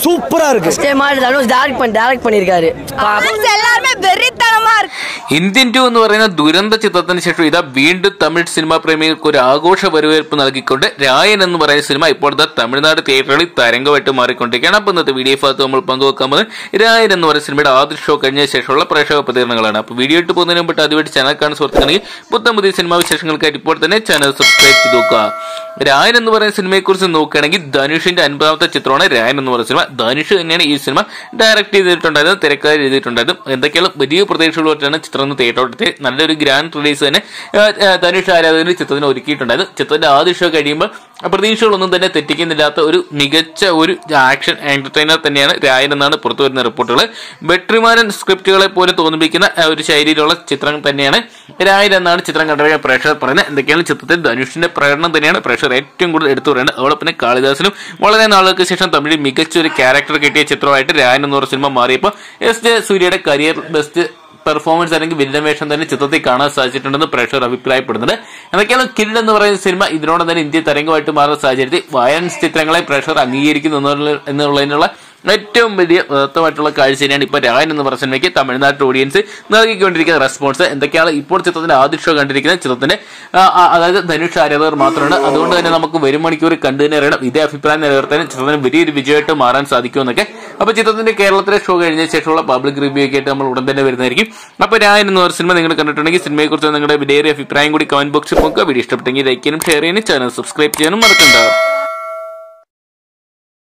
சூப்பரா இருக்கு. தனுஷ் டைரக்ட் பண்ணிருக்காரு. எல்லாரும் வெறித்தனமா இருக்கு. ഇന്ത്യൻ 2 എന്ന് പറയുന്ന ദുരന്ത ചിത്രത്തിന് ശേഷം ഇതാ വീണ്ടും തമിഴ് സിനിമാ പ്രേമികൾക്ക് ഒരു ആഘോഷ വരവേൽപ്പ് നൽകിക്കൊണ്ട് രായൻ എന്ന് പറയുന്ന സിനിമ ഇപ്പോഴത്തെ തമിഴ്നാട് തിയേറ്ററുകളിൽ തരംഗമായിട്ട് മാറിക്കൊണ്ടിരിക്കുകയാണ്. അപ്പോൾ ഇന്നത്തെ വീഡിയോ ഭാഗത്ത് നമ്മൾ പങ്കുവെക്കാൻ പോകുന്നത് രായൻ എന്ന് പറയുന്ന സിനിമയുടെ ആദ്യ ഷോ കഴിഞ്ഞ ശേഷമുള്ള പ്രേക്ഷക പ്രതികരണങ്ങളാണ്. അപ്പോൾ വീഡിയോ ഇട്ട് പോകുന്നതിന് മുമ്പ് അതുമായിട്ട് ചാനൽ കാണുന്ന സുഹൃത്തുക്കളെങ്കിൽ പുത്തൻ പുതിയ സിനിമാ വിശേഷങ്ങൾക്കായിട്ട് ഇപ്പോൾ തന്നെ ചാനൽ സബ്സ്ക്രൈബ് ചെയ്ത് നോക്കുക. രായൻ എന്ന് പറയുന്ന സിനിമയെക്കുറിച്ച് നോക്കുകയാണെങ്കിൽ ധനുഷിന്റെ 50ാമത്തെ ചിത്രമാണ് രായൻ എന്ന് പറയുന്ന സിനിമ. ധനുഷ് തന്നെയാണ് ഈ സിനിമ ഡയറക്ട് ചെയ്തിട്ടുണ്ടായത്, തിരക്കഥ ചെയ്തിട്ടുണ്ടായത്. എന്തൊക്കെയാണ് വലിയ പ്രതീക്ഷകളായിട്ടാണ് ചിത്രം തിയേറ്ററിലെത്തി. നല്ലൊരു ഗ്രാൻഡ് റിലീസ് തന്നെ ധനുഷ് ആരാധകർ ചിത്രത്തിന് ഒരുക്കിയിട്ടുണ്ടായത്. ചിത്രത്തിന്റെ ആദ്യ ഷോ കഴിയുമ്പോൾ പ്രതീക്ഷകളൊന്നും തന്നെ തെറ്റിക്കുന്നില്ലാത്ത ഒരു മികച്ച ഒരു ആക്ഷൻ എന്റർടൈനർ തന്നെയാണ് രായൻ എന്നാണ് പുറത്തു വരുന്ന റിപ്പോർട്ടുകൾ. വെട്രിമാരൻ സ്ക്രിപ്റ്റുകളെ പോലെ തോന്നിപ്പിക്കുന്ന ഒരു ശൈലിയിലുള്ള ചിത്രം തന്നെയാണ് രായൻ എന്നാണ് ചിത്രം കണ്ടിരിക്കുന്ന പ്രേക്ഷകർ പറയുന്നത്. എന്തൊക്കെയാണ് ചിത്രത്തിൽ ധനുഷിന്റെ പ്രകടനം തന്നെയാണ് പ്രേക്ഷകർ ഏറ്റവും കൂടുതൽ എടുത്തു പറയുന്നത്. അതോടൊപ്പം കാളിദാസനും വളരെ നാളുകൾക്ക് ശേഷം തമിഴിൽ മികച്ച ഒരു ക്യാരക്ടർ കിട്ടിയ ചിത്രമായിട്ട് രായൻ എന്ന് പറയുന്ന സിനിമ മാറിയപ്പോൾ എസ്.ജെ. സൂര്യയുടെ കരിയർ ബെസ്റ്റ് പെർഫോമൻസ് അല്ലെങ്കിൽ വില്ലൻ വേഷം തന്നെ ചിത്രത്തിൽ കാണാൻ സാധിച്ചിട്ടുണ്ടെന്ന് പ്രേക്ഷകർ അഭിപ്രായപ്പെടുന്നുണ്ട്. എന്തൊക്കെയാണ് കിഡ് എന്ന് പറയുന്ന സിനിമ ഇതിനോടൊപ്പം തന്നെ ഇന്ത്യ തരംഗമായിട്ട് മാറുന്ന സാഹചര്യത്തിൽ വയലൻസ് ചിത്രങ്ങളെ പ്രേക്ഷകർ അംഗീകരിക്കുന്നു എന്നുള്ളതിനുള്ള ഏറ്റവും വലിയ വ്യക്തമായിട്ടുള്ള കാഴ്ച തന്നെയാണ് ഇപ്പോൾ രായൻ എന്ന് പറയുന്ന സിനിമയ്ക്ക് തമിഴ്നാട്ടിലെ ഓഡിയൻസ് നൽകിക്കൊണ്ടിരിക്കുന്ന റെസ്പോൺസ്. എന്തൊക്കെയാണ് ഇപ്പോൾ ചിത്രത്തിന്റെ ആദ്യ ഷോ കണ്ടിരിക്കുന്ന ചിത്രത്തിന്റെ അതായത് ധനുഷ് ആരാധകർ മാത്രമാണ്. അതുകൊണ്ട് തന്നെ നമുക്ക് വരും മണിക്കൂർ കണ്ടു തന്നെ അറിയണം ഇതേ അഭിപ്രായം നിലനിർത്താനും ചിത്രത്തിന് വലിയൊരു വിജയമായിട്ട് മാറാൻ സാധിക്കുമെന്നൊക്കെ. അപ്പോൾ ചിത്രത്തിന്റെ കേരളത്തിലെ ഷോ കഴിഞ്ഞ ശേഷമുള്ള പബ്ലിക് റിവ്യൂ ഒക്കെ ആയിട്ട് നമ്മൾ ഉടൻ തന്നെ വരുന്നതായിരിക്കും. അപ്പോൾ രായൻ എന്ന് പറയുന്ന സിനിമ നിങ്ങൾ കണ്ടിട്ടുണ്ടെങ്കിൽ സിനിമയെക്കുറിച്ച് നിങ്ങളുടെ വിലയേറിയ അഭിപ്രായം കൂടി കമന്റ് ബോക്സിൽ നോക്കുക. വീഡിയോ ഇഷ്ടപ്പെട്ടെങ്കിൽ ലൈക്ക് ചെയ്യാനും ഷെയർ ചെയ്യാനും ചാനൽ സബ്സ്ക്രൈബ് ചെയ്യാനും മറക്കണ്ട.